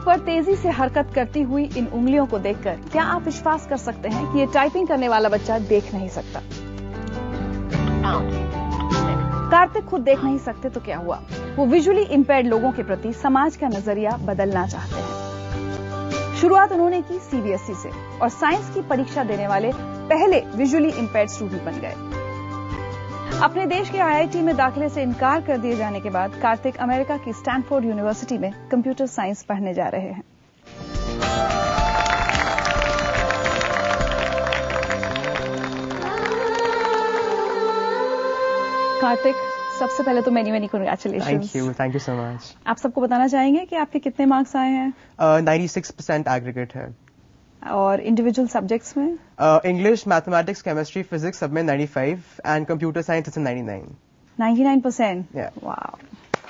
पर तेजी से हरकत करती हुई इन उंगलियों को देखकर क्या आप विश्वास कर सकते हैं कि ये टाइपिंग करने वाला बच्चा देख नहीं सकता? कार्तिक खुद देख नहीं सकते तो क्या हुआ, वो विजुअली इंपेयर्ड लोगों के प्रति समाज का नजरिया बदलना चाहते हैं। शुरुआत उन्होंने की सीबीएसई से और साइंस की परीक्षा देने वाले पहले विजुअली इंपेयर्ड स्टूडेंट बन गए। अपने देश के आईआईटी में दाखिले से इनकार कर दिए जाने के बाद कार्तिक अमेरिका की स्टैनफोर्ड यूनिवर्सिटी में कंप्यूटर साइंस पढ़ने जा रहे हैं। कार्तिक, सबसे पहले तो many congratulations. Thank you so much. आप सबको बताना चाहेंगे कि आपके कितने मार्क्स आए हैं? 96% एग्रीगेट है। और इंडिविजुअल सब्जेक्ट्स में? इंग्लिश, मैथमेटिक्स, केमिस्ट्री, फिजिक्स सब में 95 and computer science it's 99। 99%? Yeah. Wow.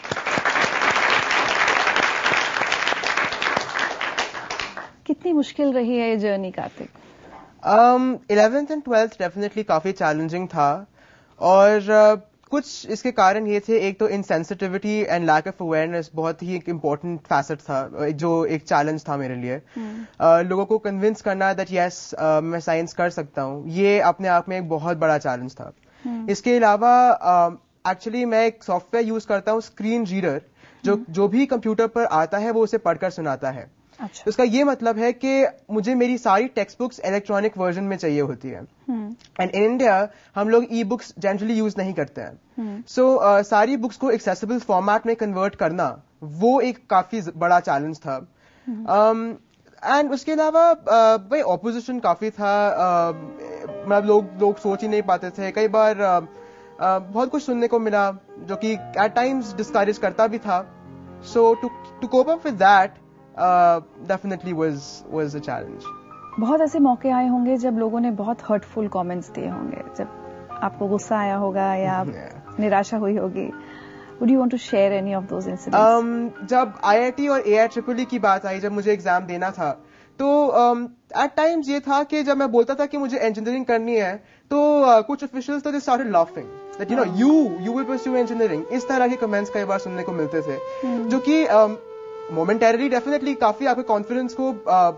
कितनी मुश्किल रही है ये journey Kartik? 11th and 12th definitely काफी चैलेंजिंग था और कुछ इसके कारण ये थे, एक तो insensitivity and lack of awareness बहुत ही एक इम्पोर्टेंट फैसेट था, जो एक चैलेंज था मेरे लिए। लोगों को कन्विंस करना दैट यस मैं साइंस कर सकता हूँ, ये अपने आप में एक बहुत बड़ा चैलेंज था। इसके अलावा एक्चुअली मैं एक सॉफ्टवेयर यूज करता हूँ, स्क्रीन रीडर, जो भी कंप्यूटर पर आता है वो उसे पढ़कर सुनाता है। अच्छा। उसका ये मतलब है कि मुझे मेरी सारी टेक्स्ट बुक्स इलेक्ट्रॉनिक वर्जन में चाहिए होती है एंड इन इंडिया हम लोग ई बुक्स जनरली यूज नहीं करते हैं। सो सारी बुक्स को एक्सेसिबल फॉर्मेट में कन्वर्ट करना वो एक काफी बड़ा चैलेंज था। एंड उसके अलावा भाई ऑपोजिशन काफी था, मतलब लोग सोच ही नहीं पाते थे। कई बार बहुत कुछ सुनने को मिला जो कि एट टाइम्स डिस्करेज करता भी था। So to cope up with that definitely was a challenge. बहुत ऐसे मौके आए होंगे जब लोगों ने बहुत हर्टफुल कमेंट्स दिए होंगे, जब आपको गुस्सा आया होगा या निराशा हुई होगी। Would you want to share any of those incidents? जब IIT और AIEEE की बात आई, जब मुझे एग्जाम देना था, तो एट टाइम्स ये था कि जब मैं बोलता था कि मुझे इंजीनियरिंग करनी है तो कुछ ऑफिशियल्स तो they started laughing that you will pursue engineering. इस तरह के कमेंट्स कई बार सुनने को मिलते थे, जो कि मोमेंटरीली डेफिनेटली काफी आपके कॉन्फिडेंस को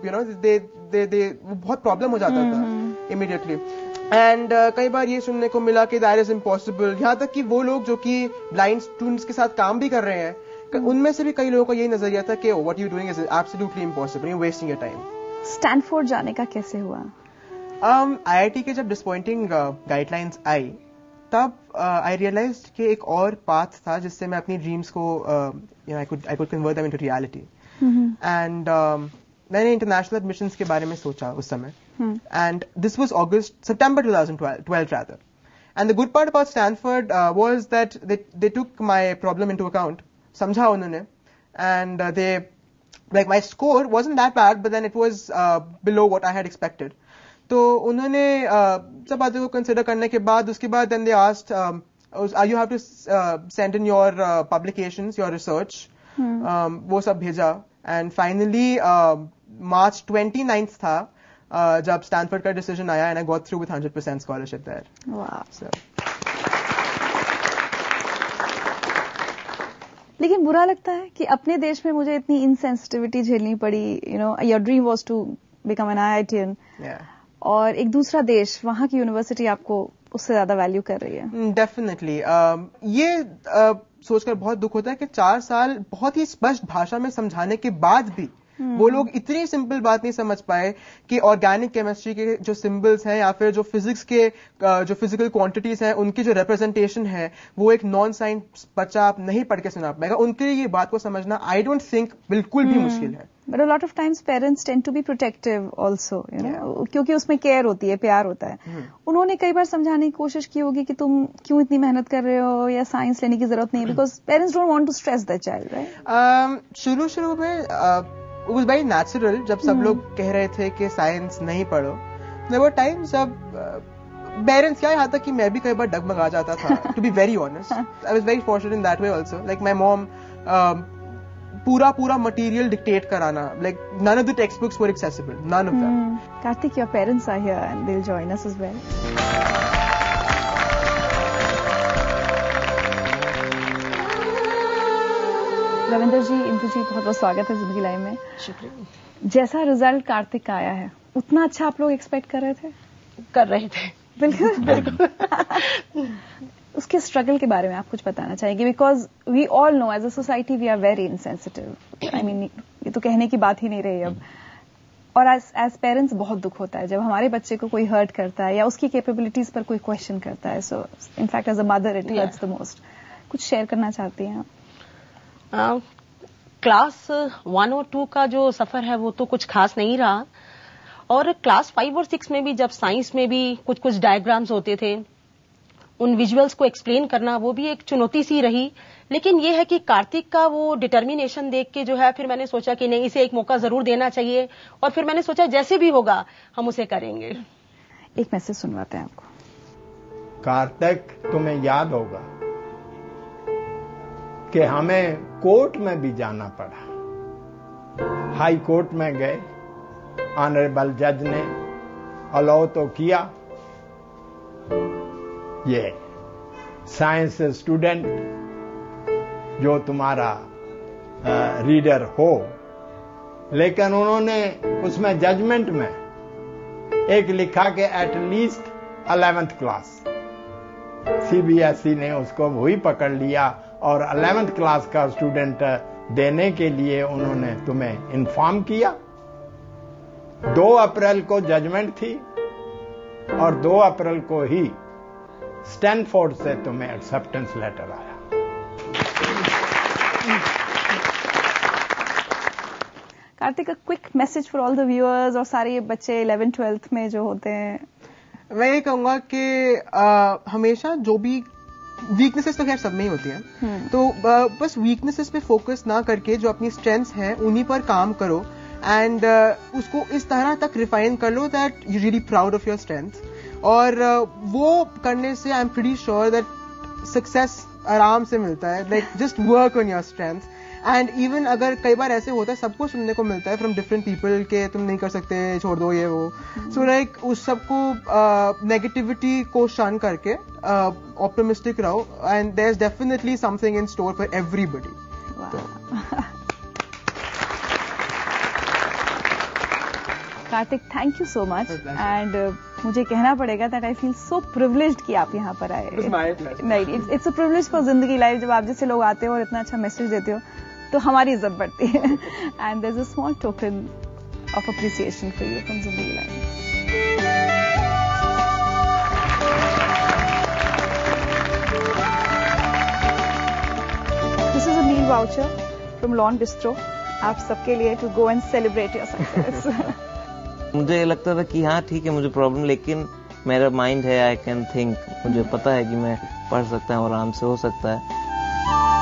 बहुत प्रॉब्लम हो जाता था इमीडिएटली। एंड कई बार ये सुनने को मिला कि दैट इज इम्पॉसिबल। यहाँ तक कि वो लोग जो कि ब्लाइंड स्टूडेंट्स के साथ काम भी कर रहे हैं, उनमें से भी कई लोगों का यही नजरिया था कि what you doing is absolutely impossible, you wasting your time. Stanford जाने का कैसे हुआ? IIT के जब डिसअपॉइंटिंग गाइडलाइंस आई तब आई रियलाइज्ड कि एक और पाथ था जिससे मैं अपनी ड्रीम्स को I could convert them into reality. And मैंने इंटरनेशनल एडमिशंस के बारे में सोचा उस समय, and this was September 2012 rather. And the good part about Stanford was that they took my problem into account. समझा उन्होंने, and my score wasn't that bad, but then it was below what I had expected. तो उन्होंने सब बातों को consider करने के बाद उसके बाद then they asked you have to send in your publications, your research. वो सब भेजा and finally March 29th था जब स्टैनफोर्ड का डिसीजन आया and I got through with 100% scholarship there. Wow. So. लेकिन बुरा लगता है कि अपने देश में मुझे इतनी इनसेंसिटिविटी झेलनी पड़ी। Your dream was to become an IITian. और एक दूसरा देश, वहां की यूनिवर्सिटी आपको उससे ज्यादा वैल्यू कर रही है। डेफिनेटली ये सोचकर बहुत दुख होता है कि 4 साल बहुत ही स्पष्ट भाषा में समझाने के बाद भी वो लोग इतनी सिंपल बात नहीं समझ पाए कि ऑर्गेनिक केमिस्ट्री के जो सिंबल्स हैं या फिर जो फिजिक्स के जो फिजिकल क्वांटिटीज हैं उनकी जो रिप्रेजेंटेशन है वो एक नॉन साइंस बच्चा आप नहीं पढ़ के सुना पाएगा। उनके लिए ये बात को समझना आई डोंट थिंक बिल्कुल भी मुश्किल है। But a lot of times parents tend to be protective also, क्योंकि उसमें केयर होती है, प्यार होता है। उन्होंने कई बार समझाने की कोशिश की होगी कि तुम क्यों इतनी मेहनत कर रहे हो या साइंस लेने की जरूरत नहीं है, because parents don't want to stress their child, right? शुरू में it was very natural जब सब लोग कह रहे थे कि साइंस नहीं पढ़ो। There were times जब पेरेंट्स क्या, यहाँ तक कि मैं भी कई बार डगमगा जाता था, to be very honest. I was very fortunate in that way also. Like my mom पूरा मटेरियल डिक्टेट कराना, like none of the textbooks were accessible, none of them. Karthik, your parents are here and they'll join us as well. Ravinder ji, Indu ji, बहुत बहुत स्वागत है जिंदगी live में। शुक्रिया। जैसा रिजल्ट कार्तिक का आया है, उतना अच्छा आप लोग एक्सपेक्ट कर रहे थे? कर रहे थे, बिल्कुल। उसके स्ट्रगल के बारे में आप कुछ बताना चाहेंगे? Because we all know as a society we are very insensitive. I mean, ये तो कहने की बात ही नहीं रही अब। और एज पेरेंट्स बहुत दुख होता है जब हमारे बच्चे को कोई हर्ट करता है या उसकी कैपेबिलिटीज पर कोई क्वेश्चन करता है। So in fact as a mother it hurts the most. कुछ शेयर करना चाहती हैं आप? क्लास 1 और 2 का जो सफर है वो तो कुछ खास नहीं रहा, और क्लास 5 और 6 में भी जब साइंस में भी कुछ कुछ डायग्राम्स होते थे, उन विजुअल्स को एक्सप्लेन करना वो भी एक चुनौती सी रही। लेकिन ये है कि कार्तिक का वो डिटर्मिनेशन देख के जो है, फिर मैंने सोचा कि नहीं, इसे एक मौका जरूर देना चाहिए, और फिर मैंने सोचा जैसे भी होगा हम उसे करेंगे। एक मैसेज सुनवाते हैं आपको। कार्तिक, तुम्हें याद होगा कि हमें कोर्ट में भी जाना पड़ा। हाई कोर्ट में गए, ऑनरेबल जज ने अलाउ तो किया। ये साइंस स्टूडेंट जो तुम्हारा रीडर हो, लेकिन उन्होंने उसमें जजमेंट में एक लिखा कि at least 11th class. CBSE ने उसको वही पकड़ लिया और 11th क्लास का स्टूडेंट देने के लिए उन्होंने तुम्हें इन्फॉर्म किया। 2 अप्रैल को जजमेंट थी और 2 अप्रैल को ही स्टैनफोर्ड से तुम्हें एक्सेप्टेंस लेटर आया। Kartik, quick message for all the viewers और सारे ये बच्चे 11th 12th में जो होते हैं। मैं ये कहूंगा कि हमेशा जो भी वीकनेसेस तो खैर सब में ही होती हैं, तो बस वीकनेसेस पे फोकस ना करके जो अपनी स्ट्रेंथ्स हैं उन्हीं पर काम करो, एंड उसको इस तरह तक रिफाइन कर लो that you really proud of your strengths. और वो करने से I am pretty sure that success आराम से मिलता है। Like just work on your strengths, and even अगर कई बार ऐसे होता है, सबको सुनने को मिलता है फ्रॉम डिफरेंट पीपल के तुम नहीं कर सकते, छोड़ दो ये वो। सो लाइक उस सबको नेगेटिविटी को शन करके ऑप्टिमिस्टिक रहो, and there is definitely something in store for everybody. Kartik, thank you so much. And मुझे कहना पड़ेगा that I feel so privileged कि आप यहाँ पर आए। नहीं, it's a privilege for Zindagi live. जब आप जैसे लोग आते हो और इतना अच्छा मैसेज देते हो तो हमारी इज्जत बढ़ती है। And there is a small token of appreciation for you from Zindagi live. This is a meal voucher from lawn bistro, आप सबके लिए, to go and celebrate your success. मुझे लगता था कि हाँ ठीक है, मुझे प्रॉब्लम, लेकिन मेरा माइंड है, आई कैन थिंक, मुझे पता है कि मैं पढ़ सकता हूँ, आराम से हो सकता है।